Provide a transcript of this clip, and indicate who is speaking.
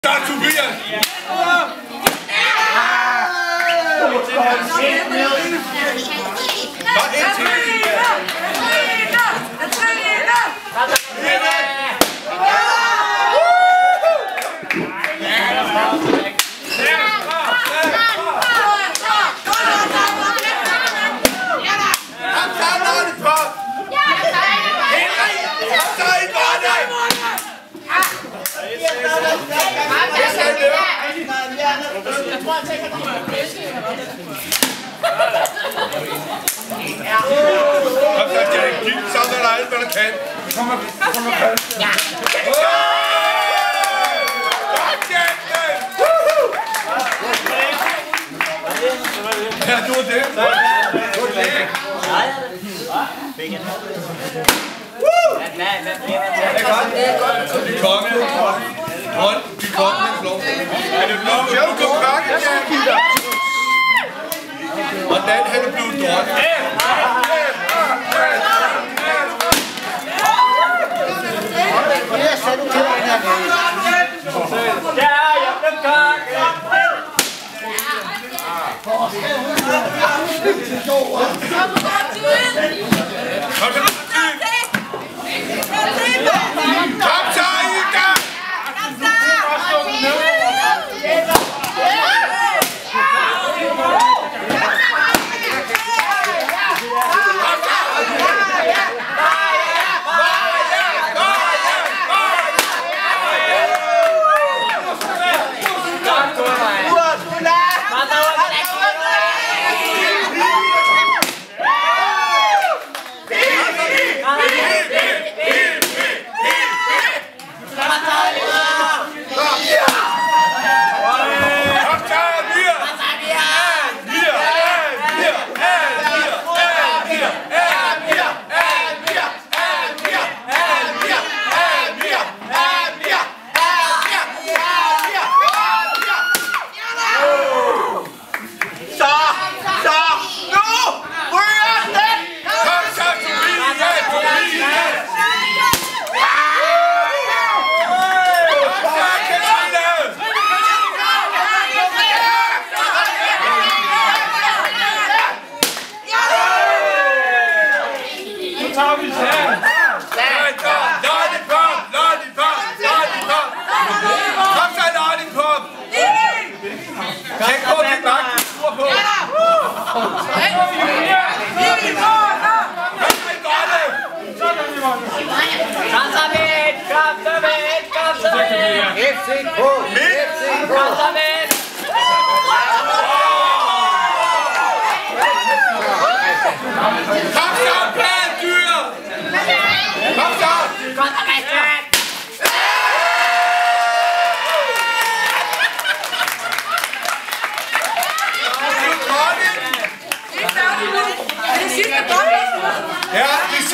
Speaker 1: Der er Tobias! Kom så, Jack. Giv så der alt, hvad du kan. Kom her. Ja. Ja, du er det. Du er det. Vi kommer. Vi kommer med flot. Er det blå? Ja, du kommer bakke. Hvordan har du blevet dårligt? Ja,